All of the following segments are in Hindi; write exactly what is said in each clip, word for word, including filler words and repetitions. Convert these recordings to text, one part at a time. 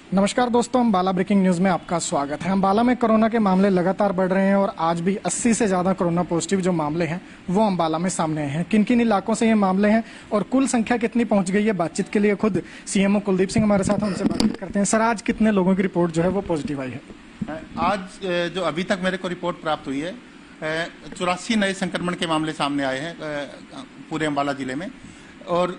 नमस्कार दोस्तों, अम्बाला ब्रेकिंग न्यूज में आपका स्वागत है। अम्बाला में कोरोना के मामले लगातार बढ़ रहे हैं और आज भी अस्सी से ज्यादा कोरोना पॉजिटिव जो मामले हैं वो अम्बाला में सामने आए हैं। किन किन इलाकों से ये मामले हैं और कुल संख्या कितनी पहुंच गई है, बातचीत के लिए खुद सीएमओ कुलदीप सिंह हमारे साथ हैं, उनसे बातचीत करते हैं। सर, आज कितने लोगों की रिपोर्ट जो है वो पॉजिटिव आई है? आज जो अभी तक मेरे को रिपोर्ट प्राप्त हुई है, चौरासी नए संक्रमण के मामले सामने आए हैं पूरे अम्बाला जिले में और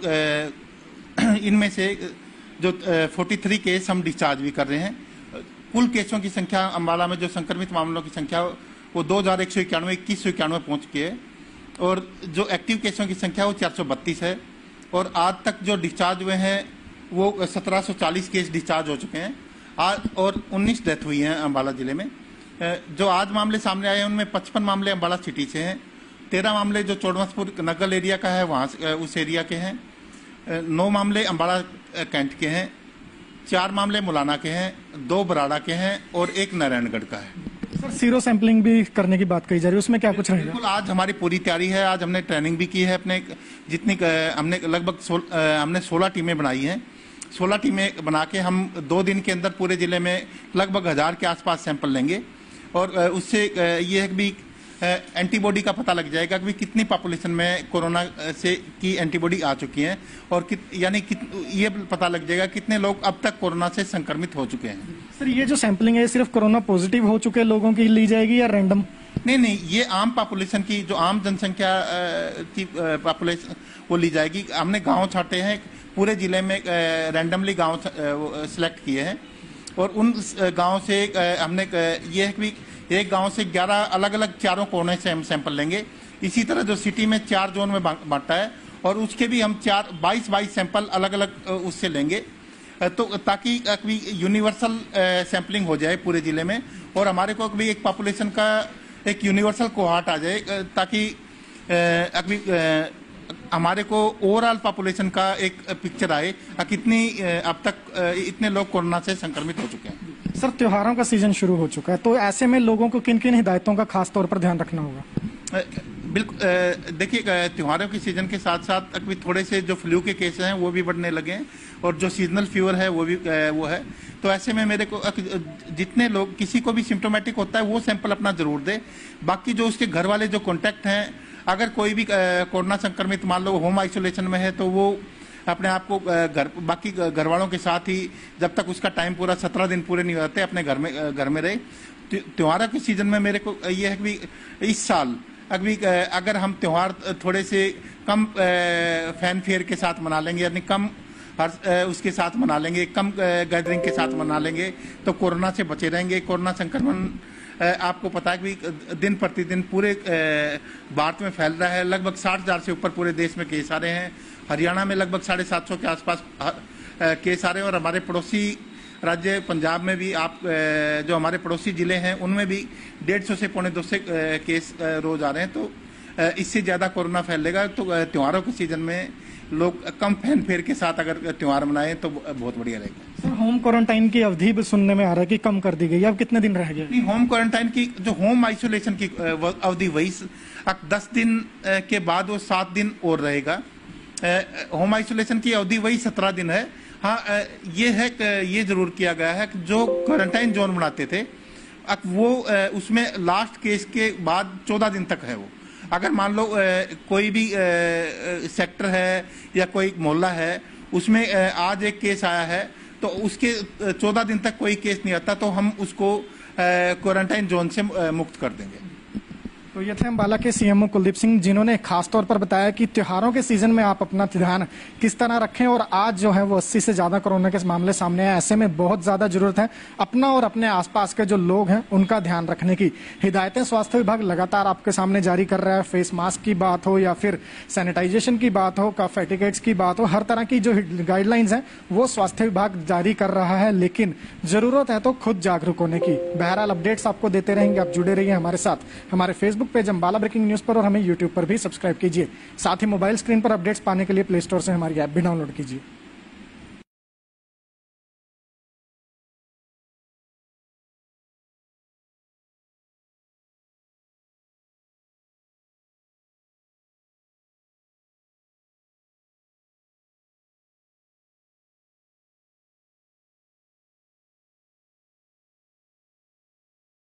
इनमें से जो तैंतालीस केस हम डिस्चार्ज भी कर रहे हैं। कुल केसों की संख्या अम्बाला में जो संक्रमित मामलों की संख्या वो दो हजार एक सौ इक्यानवे इक्कीस सौ इक्यानवे पहुँच के है और जो एक्टिव केसों की संख्या वो चार सौ बत्तीस है और आज तक जो डिस्चार्ज हुए हैं वो सत्रह सौ चालीस केस डिस्चार्ज हो चुके हैं आज और उन्नीस डेथ हुई हैं अम्बाला जिले में। जो आज मामले सामने आए हैं उनमें पचपन मामले अम्बाला सिटी से हैं, तेरह मामले जो चौड़मसपुर नगल एरिया का है वहाँ से उस एरिया के हैं, नौ मामले अम्बाला कैंट के हैं, चार मामले मुलाना के हैं, दो बराड़ा के हैं और एक नारायणगढ़ का है। सर, सीरो सैंपलिंग भी करने की बात कही जा रही है, उसमें क्या कुछ रहेगा? बिल्कुल, आज हमारी पूरी तैयारी है। आज हमने ट्रेनिंग भी की है अपने जितनी हमने लगभग सोल, हमने सोलह टीमें बनाई हैं। सोलह टीमें बना के हम दो दिन के अंदर पूरे जिले में लगभग हजार के आसपास सैंपल लेंगे और उससे ये है कि एंटीबॉडी का पता लग जाएगा कि कितनी पॉपुलेशन में कोरोना से की एंटीबॉडी आ चुकी है और कित, यानी कित, ये पता लग जाएगा कितने लोग अब तक कोरोना से संक्रमित हो चुके हैं। सर, ये जो सैंपलिंग है सिर्फ कोरोना पॉजिटिव हो चुके लोगों की ली जाएगी या रैंडम? नहीं नहीं, ये आम पॉपुलेशन की जो आम जनसंख्या की पॉपुलेशन वो ली जाएगी। हमने गाँव छाटे हैं, पूरे जिले में रैंडमली गाँव सिलेक्ट किए हैं और उन गाँव से हमने ये है कि एक गांव से ग्यारह अलग अलग चारों कोने से हम सैंपल लेंगे। इसी तरह जो सिटी में चार जोन में बांटा है और उसके भी हम चार बाईस बाईस सैंपल अलग अलग उससे लेंगे तो ताकि यूनिवर्सल सैंपलिंग हो जाए पूरे जिले में और हमारे को भी एक पॉपुलेशन का एक यूनिवर्सल कोहार्ट आ जाए ताकि अभी हमारे को ओवरऑल पॉपुलेशन का एक पिक्चर आए कितनी अब तक इतने लोग कोरोना से संक्रमित हो चुके हैं। सर, त्योहारों का सीजन शुरू हो चुका है तो ऐसे में लोगों को किन किन हिदायतों का खास तौर पर ध्यान रखना होगा? बिल्कुल, देखिए त्योहारों के सीजन के साथ साथ अभी थोड़े से जो फ्लू के केस हैं वो भी बढ़ने लगे हैं और जो सीजनल फीवर है वो भी वो है। तो ऐसे में मेरे को जितने लोग किसी को भी सिम्टोमेटिक होता है वो सैंपल अपना जरूर दे। बाकी जो उसके घर वाले जो कॉन्टैक्ट हैं, अगर कोई भी कोरोना संक्रमित मान लो होम आइसोलेशन में है तो वो अपने आप को घर बाकी घर वालों के साथ ही जब तक उसका टाइम पूरा सत्रह दिन पूरे नहीं हो जाते अपने घर में घर में रहे। त्योहारों के सीजन में मेरे को ये है कि इस साल अभी अगर हम त्योहार थोड़े से कम फैन फेयर के साथ मना लेंगे, यानी कम हर उसके साथ मना लेंगे, कम गैदरिंग के साथ मना लेंगे तो कोरोना से बचे रहेंगे। कोरोना संक्रमण आपको पता है कि दिन प्रतिदिन पूरे भारत में फैल रहा है। लगभग साठ हजार से ऊपर पूरे देश में केस आ रहे हैं। हरियाणा में लगभग साढ़े सात सौ के आसपास केस आ रहे हैं और हमारे पड़ोसी राज्य पंजाब में भी आप जो हमारे पड़ोसी जिले हैं उनमें भी डेढ़ सौ से पौने दो सौ केस रोज आ रहे हैं। तो इससे ज्यादा कोरोना फैलेगा। तो त्योहारों के सीजन में लोग कम फैन फेर के साथ अगर त्योहार मनाएं तो बहुत बढ़िया रहेगा। सर, होम क्वारंटाइन की अवधि भी सुनने में आ रहा है कि कम कर दी गई, अब कितने दिन रह गए? होम क्वारंटाइन की जो होम आइसोलेशन की अवधि वही दस दिन के बाद वो सात दिन और रहेगा। होम आइसोलेशन की अवधि वही सत्रह दिन है। हाँ, ये है ये जरूर किया गया है कि जो क्वारंटाइन जोन बनाते थे अब वो उसमें लास्ट केस के बाद चौदह दिन तक है। वो अगर मान लो कोई भी सेक्टर है या कोई मोहल्ला है उसमें आज एक केस आया है तो उसके चौदह दिन तक कोई केस नहीं आता तो हम उसको क्वारंटाइन जोन से मुक्त कर देंगे। तो ये थे अम्बाला के सीएमओ कुलदीप सिंह, जिन्होंने खास तौर पर बताया कि त्योहारों के सीजन में आप अपना ध्यान किस तरह रखें और आज जो है वो अस्सी से ज्यादा कोरोना के मामले सामने आए। ऐसे में बहुत ज्यादा जरूरत है अपना और अपने आसपास के जो लोग हैं उनका ध्यान रखने की। हिदायतें स्वास्थ्य विभाग लगातार आपके सामने जारी कर रहा है। फेस मास्क की बात हो या फिर सैनिटाइजेशन की बात हो, कफ एटिकेट्स की बात हो, हर तरह की जो गाइडलाइंस है वो स्वास्थ्य विभाग जारी कर रहा है, लेकिन जरूरत है तो खुद जागरूक होने की। बहरहाल अपडेट्स आपको देते रहेंगे, आप जुड़े रहिए हमारे साथ हमारे facebook page Ambala breaking news पर और हमें यूट्यूब पर भी सब्सक्राइब कीजिए। साथ ही मोबाइल स्क्रीन पर अपडेट्स पाने के लिए प्ले स्टोर से हमारी ऐप भी डाउनलोड कीजिए।